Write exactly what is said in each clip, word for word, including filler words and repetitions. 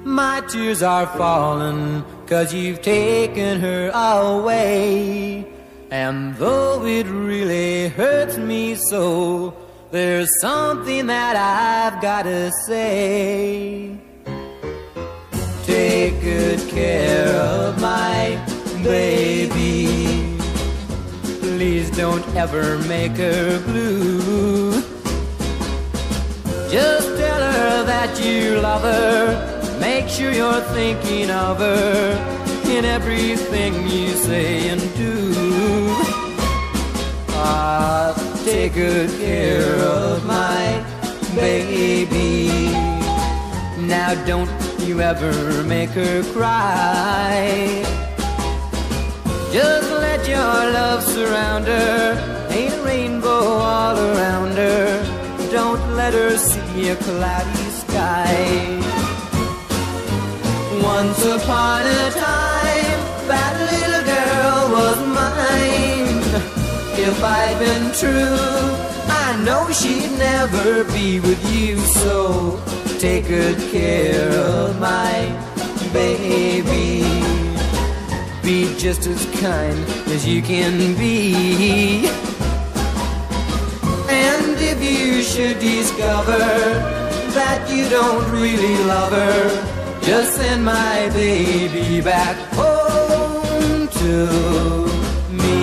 My tears are falling 'cause you've taken her away. And though it really hurts me so, there's something that I've gotta say. Take good care of my baby. Please don't ever make her blue. Just tell her that you love her. Make sure you're thinking of her in everything you say and do. Ah, take good care of my baby. Now don't you ever make her cry. Just let your love surround her. Ain't a rainbow all around her. Don't let her see a cloudy sky. Once upon a time, that little girl was mine. If I'd been true, I know she'd never be with you. So take good care of my baby. Be just as kind as you can be. And if you should discover that you don't really love her, just send my baby back home to me.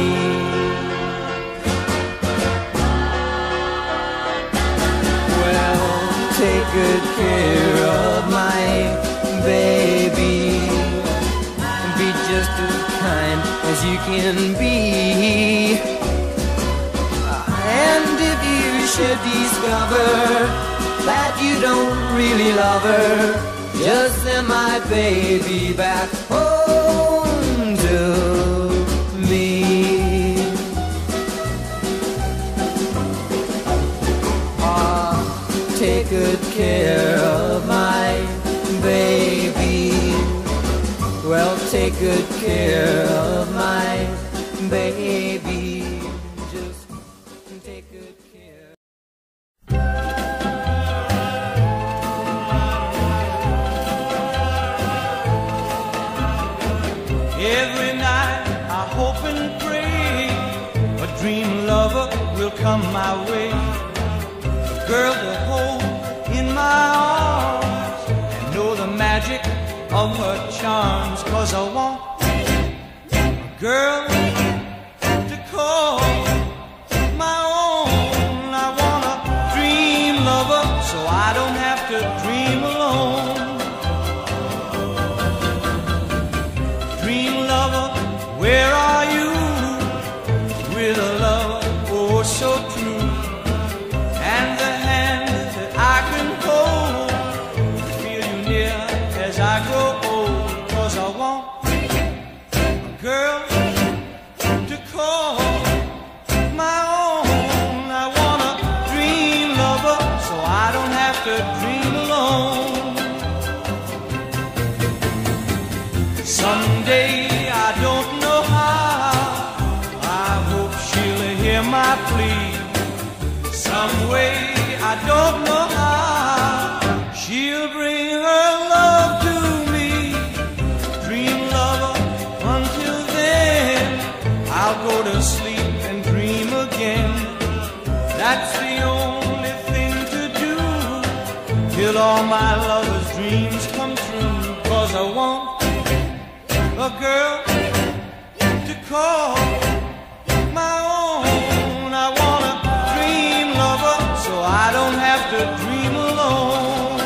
Well, take good care of my baby. Be just as kind as you can be. And if you should discover that you don't really love her, just send my baby back home to me. Ah, take good care of my baby. Well, take good care of my baby. Just take good care. Every night I hope and pray a dream lover will come my way. A girl to hold in my arms and know the magic of her charms. 'Cause I want a girl to call my own. I want a dream lover so I don't have to dream alone. Dream lover, where are you? With a love oh so true, and the hand that I can hold, feel you near as I grow old. 'Cause I want a girl to call my own. I want a dream lover so I don't have to dream alone. Someday, I don't know how, I hope she'll hear my plea. Some way, I don't know how, she'll bring her love to me. Dream lover, until then, I'll go to sleep and dream again. That's the only thing to do, till all my lover's dreams come true. 'Cause I want a girl to call my own. I want a dream lover so I don't have to dream alone.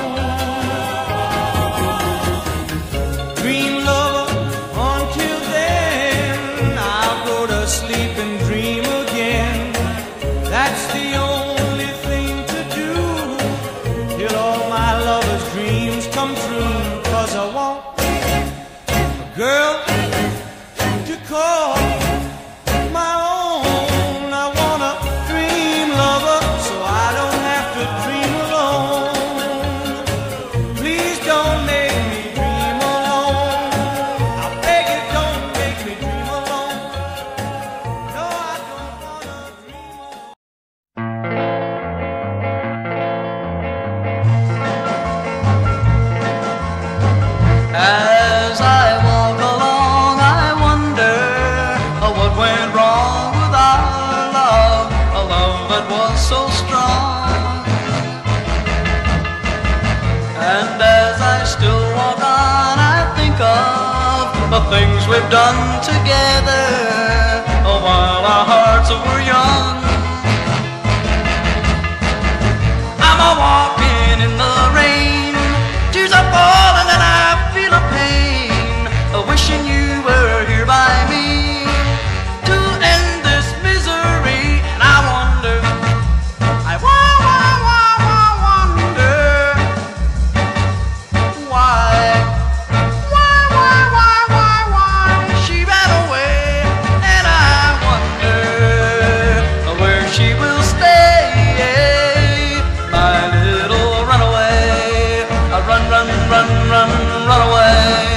Dream lover, until then, I'll go to sleep and dream again. That's the only thing to do, till all my lover's dreams come true. 'Cause I want a girl to call my own. I want a dream lover so I don't have to dream alone. Please don't make me dream alone. I beg you, don't make me dream alone. No, I don't wanna dream alone. As I walk along, I wonder what went wrong with our love, a love that was so strong. And as I still walk on, I think of the things we've done together while our hearts were young. I'm a walking in the rain, tears are falling and I feel a pain, wishing you were here by me to end this misery. And I wonder, I wa- wa- wa- wa- wonder why, why, why, why, why, why she ran away. And I wonder where she will stay, my little runaway. Run, run, run, run, run away.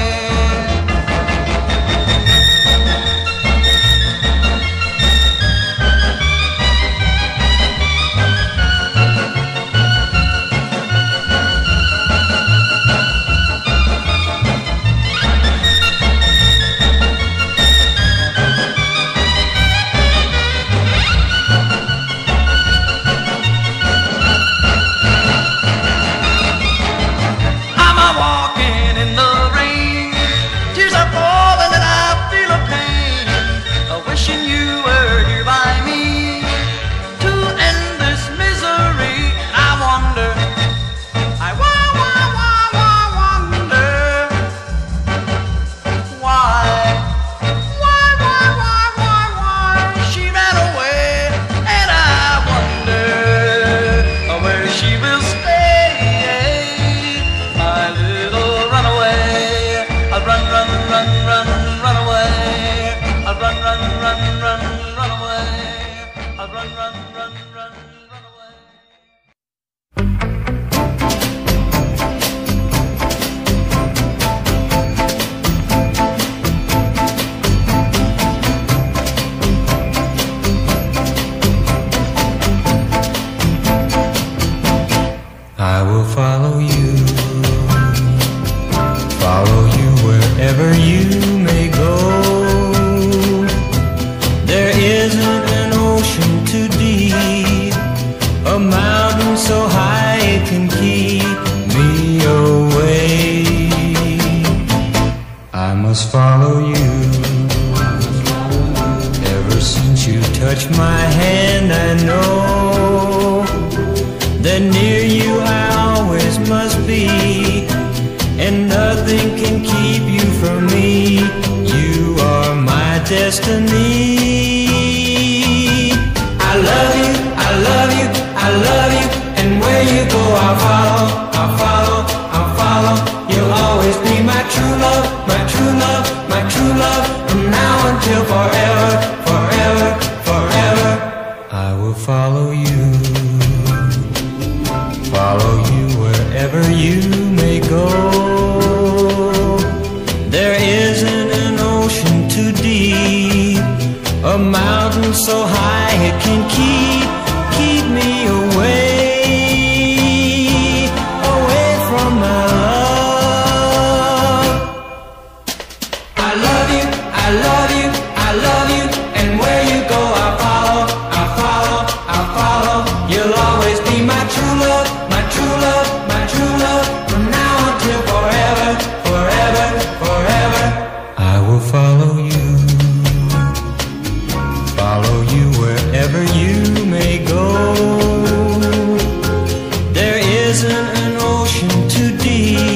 I'm a walking in the rain, tears are falling and I feel a pain, wishing you were here by me to end this misery. I wonder, I wa- wa- wa- wa- wonder why, why, why, why, why, why she ran away. And I wonder where she will stay, my little runaway. I'll run, run, run, run, run away. I'll run, run, run, run, run away. I'll run, run, run, run, run away. I will follow you, follow you wherever you may go. There isn't an ocean too deep, a mountain so high it can keep me away. I must follow you. Ever since you touched my hand, I know that near you I always must be, and nothing can keep you from me. You are my destiny. I love you, I love you, I love you, and where you go I'll follow, I'll follow, I'll follow. You'll always be my true love, my true love, my true love, from now until forever, forever, forever. I will follow you, follow you wherever you may go. There isn't an ocean too deep, a mountain so high it can keep, keep me away, away from my love. I love you, I love you, I love you, and where you go I'll follow, I'll follow, I'll follow. You'll always be my true love, my true love, my true love, from now until forever, forever, forever. I will follow you, follow you wherever you may go. There isn't an ocean too deep,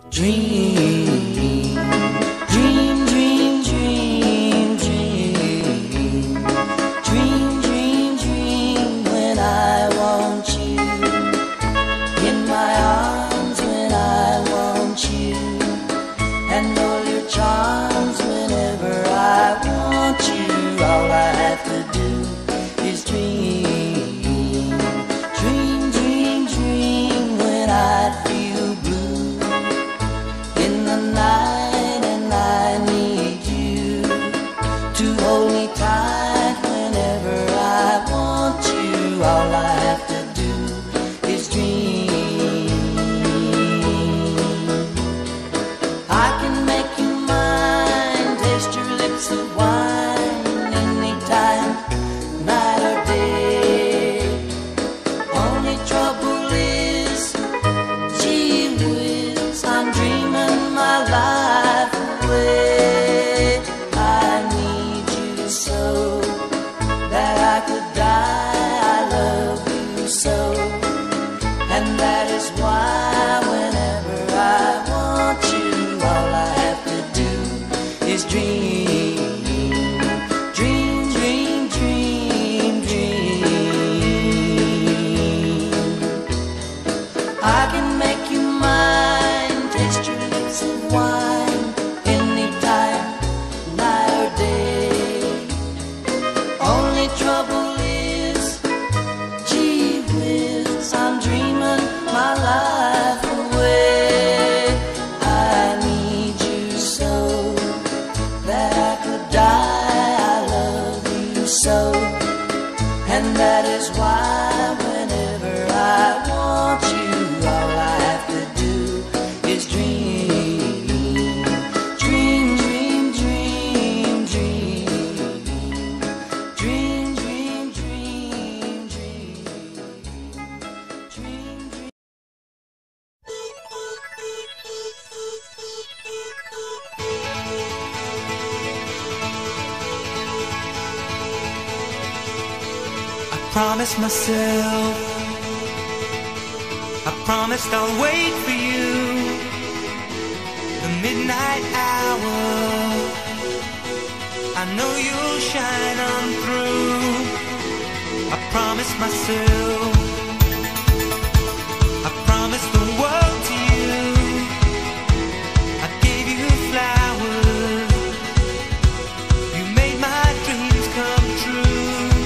Dream, dream, dream, dream, dream. Dream, dream, dream when I want you. In my arms when I want you. And all your charms whenever I want you. All I have to do is dream. Dream, dream, dream when I feel blue in the night and I need you to hold me tight whenever I want you. All I have to do is dream. I can make you mine, taste your lips of wine anytime, night or day. Only trouble is, gee whiz, I'm dreaming my life away. I need you so that I could die. I love you so, and that is why whenever I want you, all I have to do is dream. Dream, dream, dream, dream. I can make you mine, taste your lips of wine anytime, night or day. Only trouble is, gee whiz, I'm dreaming my life away. I need you so that I could die. I love you so, and that is why whenever I want you, all I have to do is dream. Dream, dream, dream, dream. Dream, dream, dream, dream. Dream, dream. I promised myself, I promised I'll wait for you. The midnight hour, I know you'll shine on through. I promised myself, I promised the world to you. I gave you flowers, you made my dreams come true.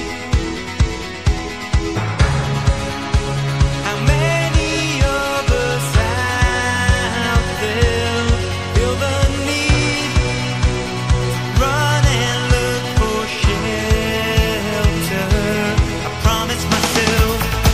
How many of us out there feel the need to run and look for shelter? I promised myself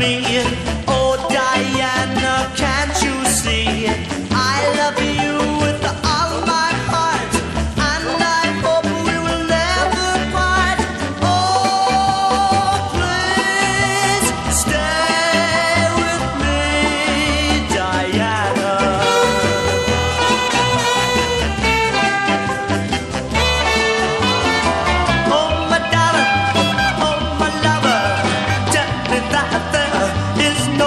me. Oh, Diana, can't you see? I love you with all my heart, and I hope we will never part. Oh, please stay with me, Diana. Oh, my darling, oh, my lover, tell me that there is no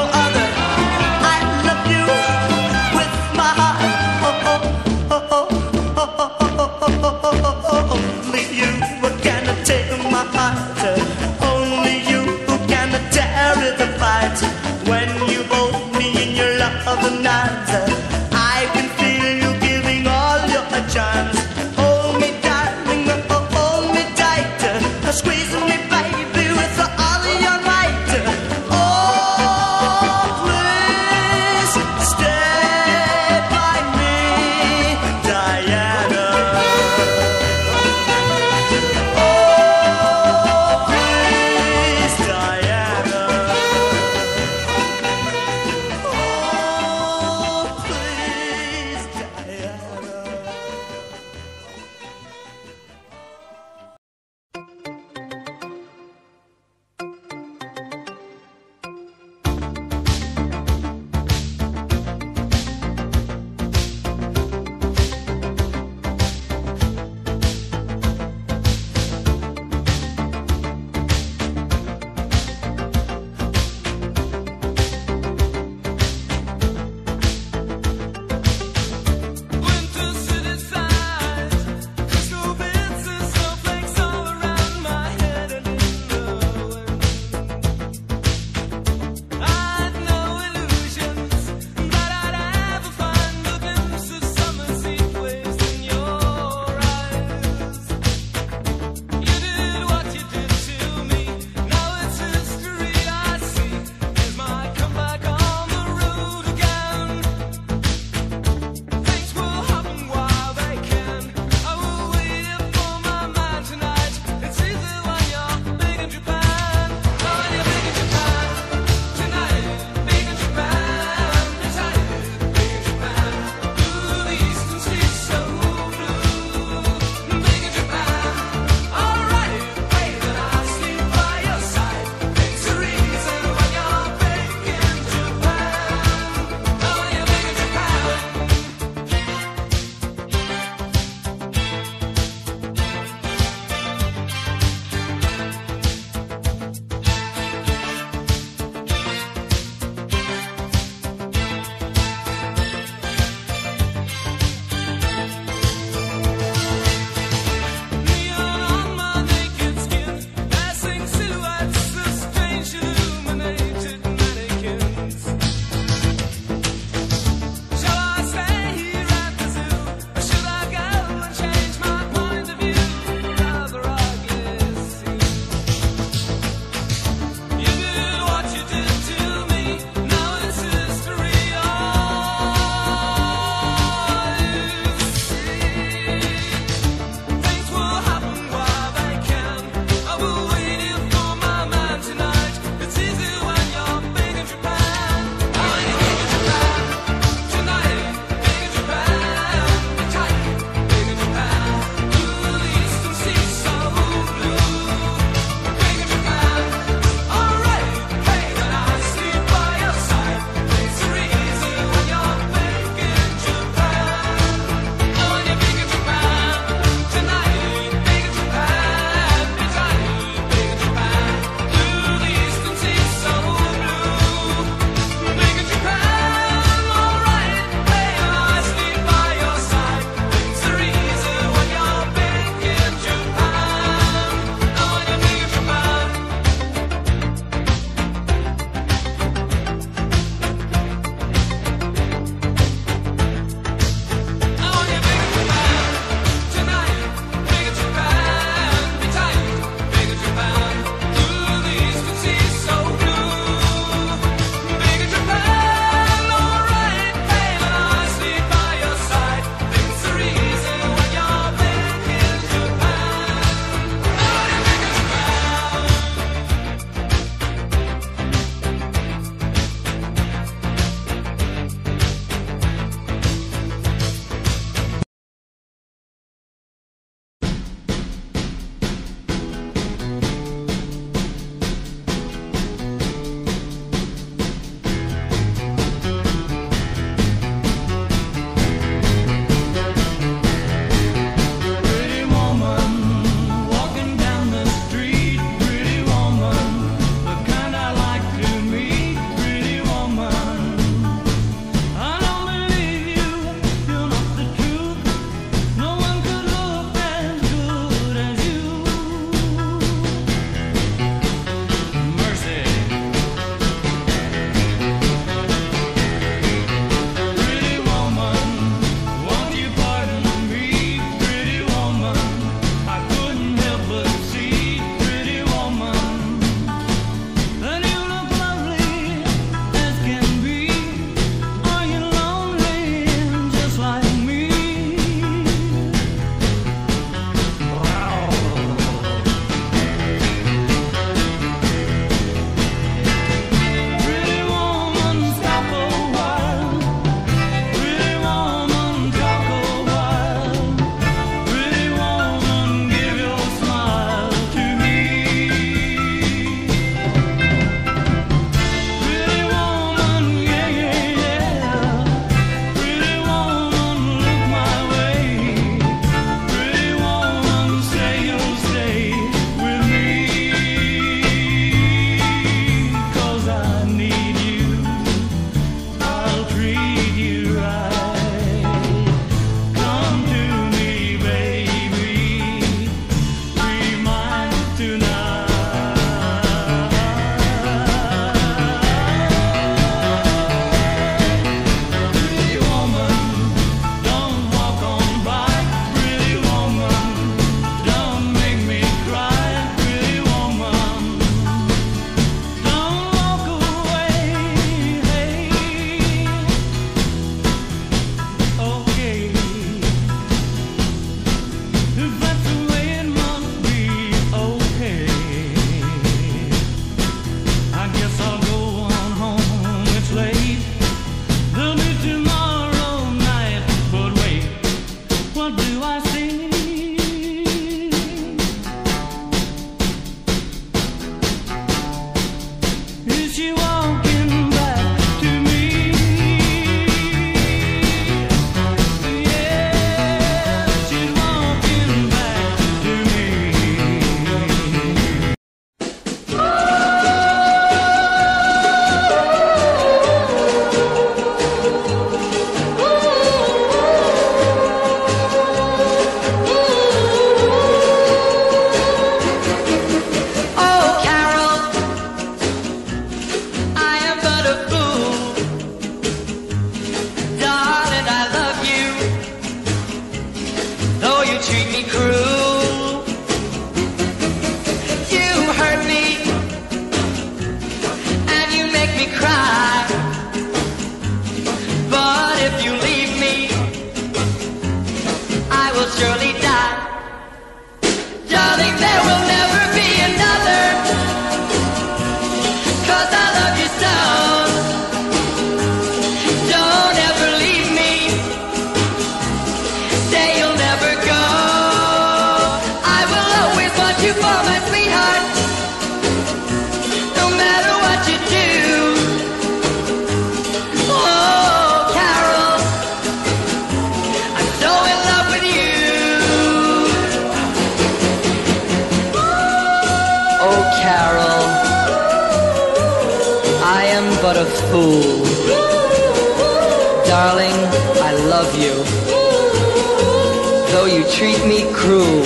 but a fool. Darling, I love you, though you treat me cruel.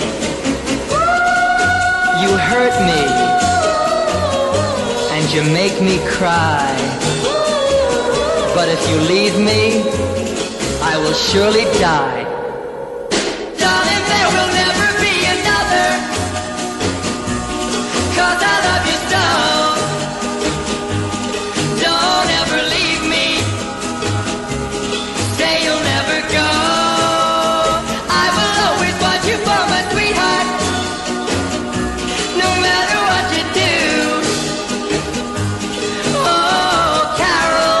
You hurt me, and you make me cry. But if you leave me, I will surely die. Darling, there will never be another, 'cause I love you so. Don't ever leave me, say you'll never go. I will always want you for my sweetheart, no matter what you do. Oh, Carol,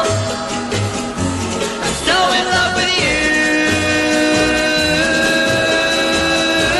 I'm so in love with you.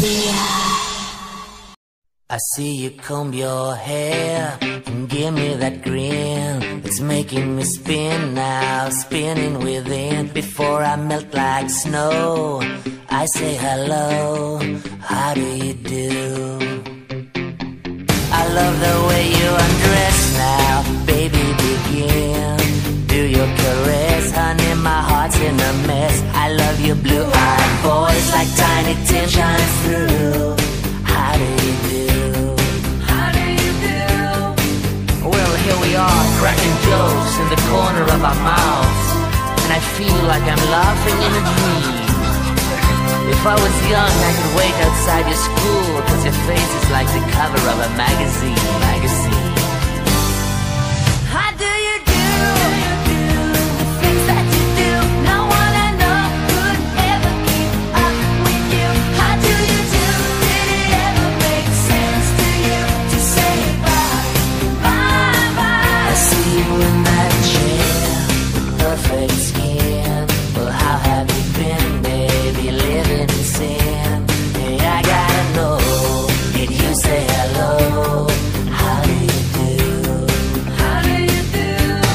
I see you comb your hair and give me that grin. It's making me spin now, spinning within. Before I melt like snow, I say hello, how do you do? I love the way you undress now, baby, begin. Do your caress, honey, my heart's in a mess. I love your blue-eyed voice like Tiny Tim shines through. How do you do? How do you do? Well, here we are, cracking jokes in the corner of our mouths, and I feel like I'm laughing in a dream. If I was young, I could wait outside your school, cause your face is like the cover of a magazine, magazine. How do you do? The things that you do, no one I know could ever keep up with you. How do you do? Did it ever make sense to you to say bye, bye, bye? I see you in that chair with perfect skin. Well, how have you been, baby, living in sin? Hey, I gotta know, did you say hello? How do you do? How do you do?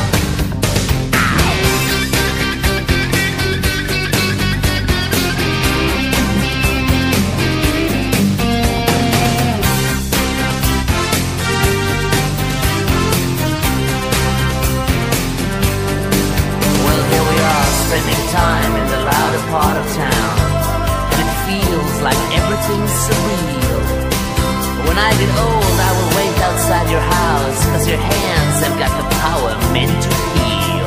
Well, here we are, spending time in the louder part of town, and it feels like everything's surreal. But when I get old, I will wait outside your house, cause your hands have got the power meant to heal.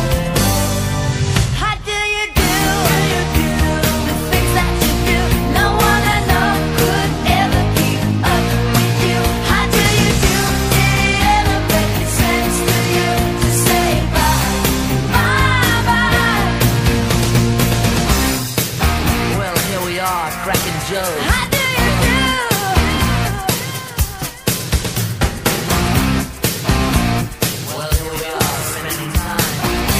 How do you do? The things that you do, no one I know could ever keep up with you. How do you do? Did it ever make sense to you to say bye, bye, bye? Well, here we are, cracking jokes. How do you do? Well, here we are, spending time.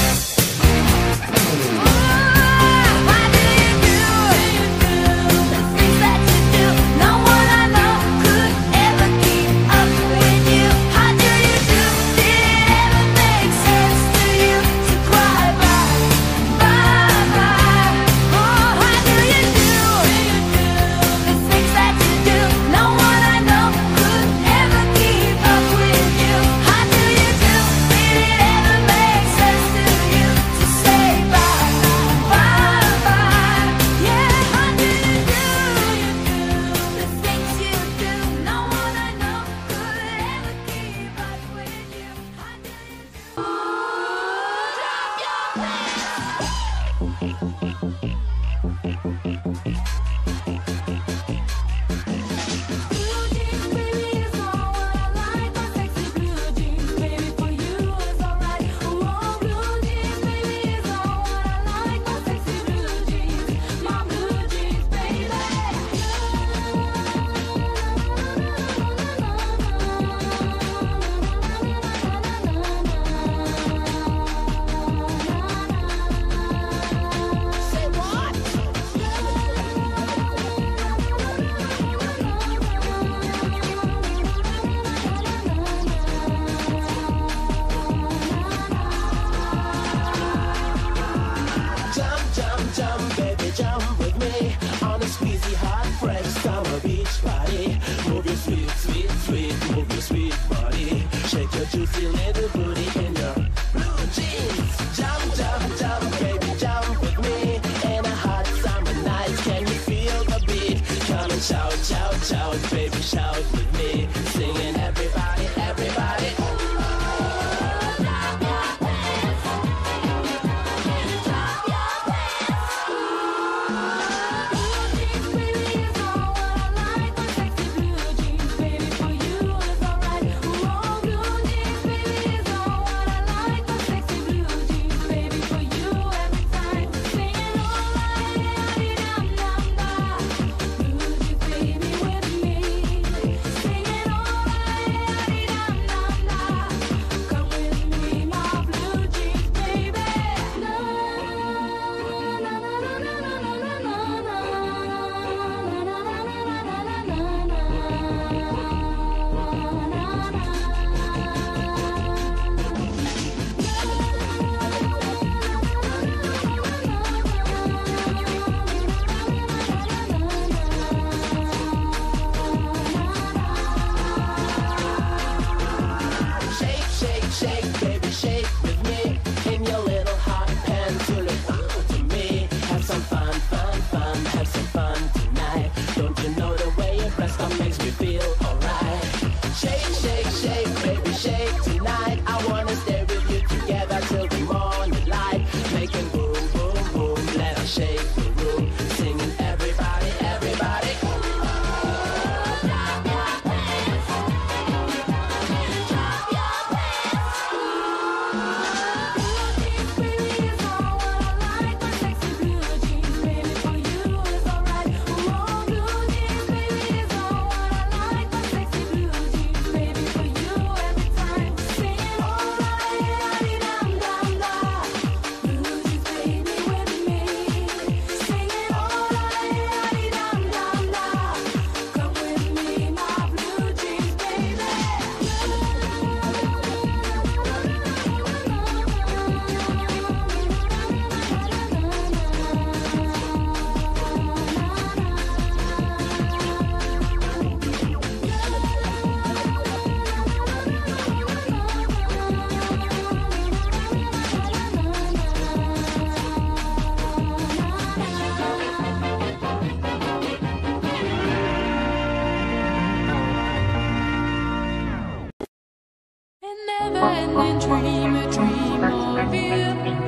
How do you do? The things that you do, no one I know could ever keep up with you. How do you do? Did it ever make sense to you to cry bye, bye, bye? Oh, how do you do? The things that you do, no one I know could ever keep up with you. How do you do? Did it ever make sense to you to say bye, bye, bye? Yeah, how do you do? The things you do, no one I know could ever keep up with you. How do you do? Drop your Blue jeans, baby, is all what I like. My sexy blue jeans, baby, for you is alright. Oh, blue jeans, baby, is all what I like. My sexy blue jeans, my blue jeans, baby. Say what? Jump, jump, jump, baby, jump with me on a squeezy, hot, fresh summer beach party. Move your sweet, sweet, sweet, move your sweet body. Shake your juicy little booty in your blue jeans. Jump, jump, jump, baby, jump with me in a hot summer night. Can you feel the beat? Come and shout, shout, shout, baby, shout with me, singing everybody, everybody. Singing all and dream a dream of you.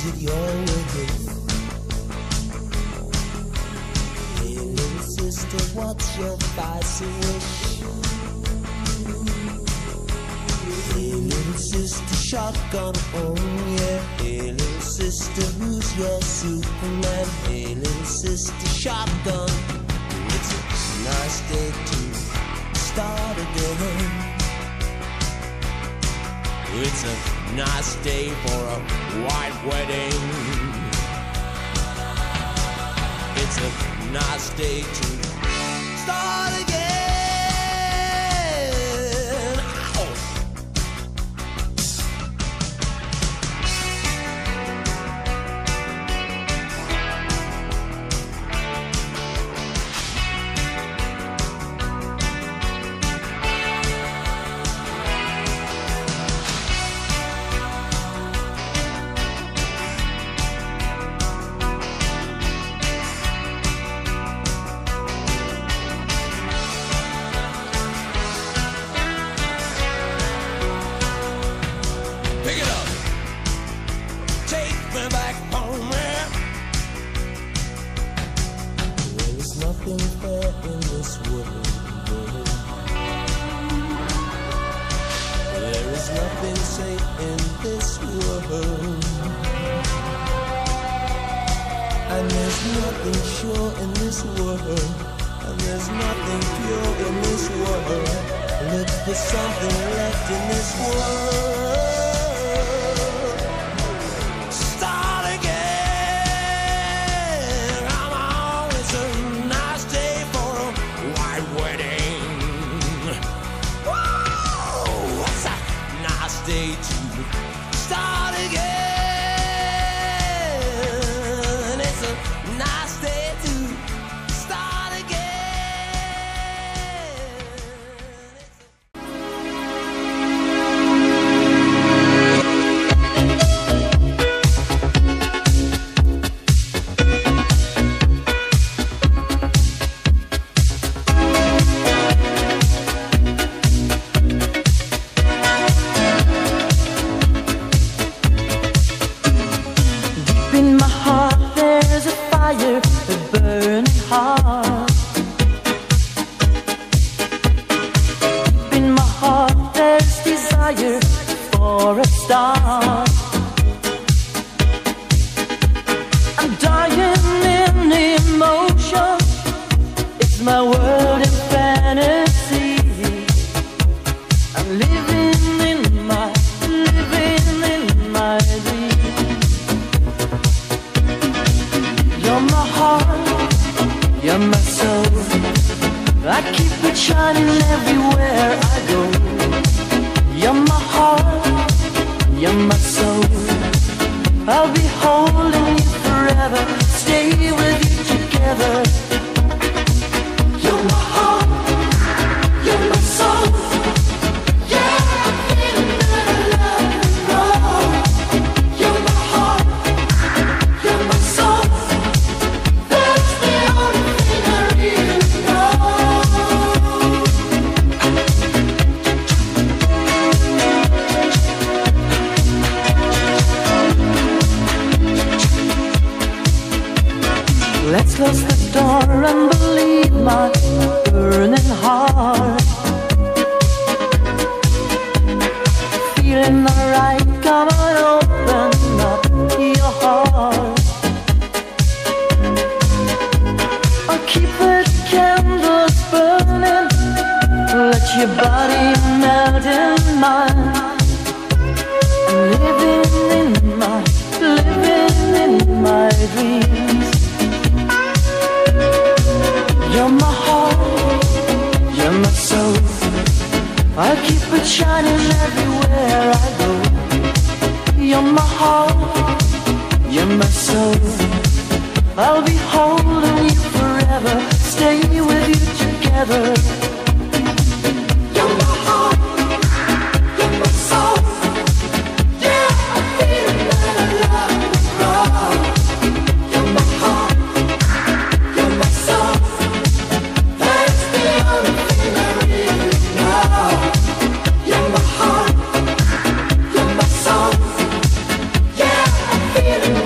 Hey, little sister. what's your vice wish? Hey little sister shotgun, oh yeah. Hey little sister, who's your Superman? Hey little sister shotgun. It's a nice day to start again. It's a nice day for a white wedding. It's a nice day to start again. Ow.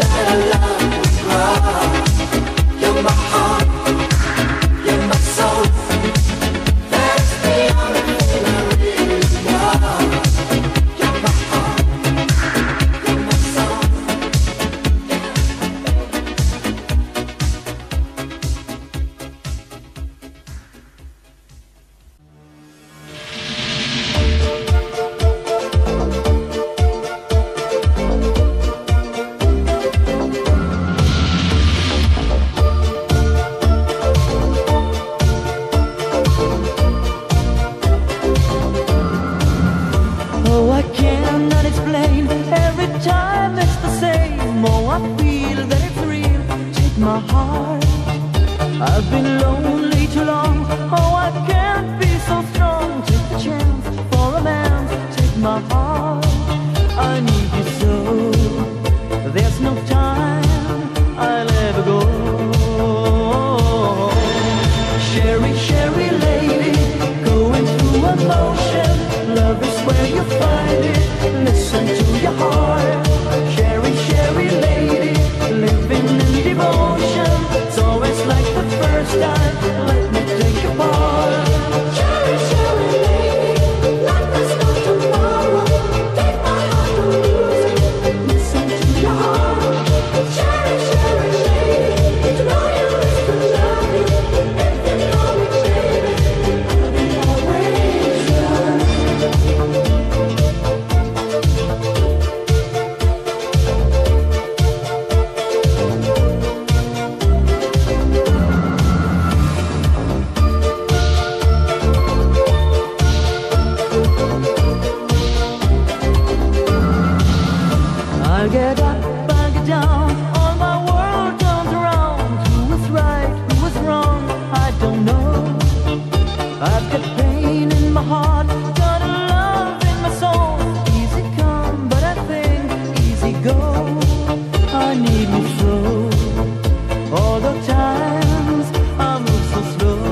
You're my heart, you're my soul. my heart. I've been lonely too long. Oh, I can't be so strong. Take the chance for a man. Take my heart. I need you so. There's no time. I'll ever go. Sherry, Sherry lady, going through emotion. Love is where you find it. Listen to your heart. Sherry, Sherry lady, living in devotion. It's always like the first time. Let me take your part. Sherry, Sherry lady, like there's no tomorrow. Take my heart to lose it. Listen to your heart. Sherry, Sherry lady, to know you is to love you. If you know me, baby, I'll be always yours. I get up, I get down, all my world turns around. Who was right, who was wrong, I don't know. I've got pain in my heart, got a love in my soul. Easy come, but I think easy go. I need you so. All the times I move so slow.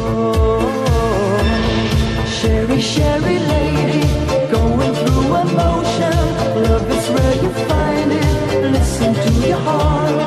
Sherry, Sherry lady, going through emotion. Love is where you find it. Listen to your heart.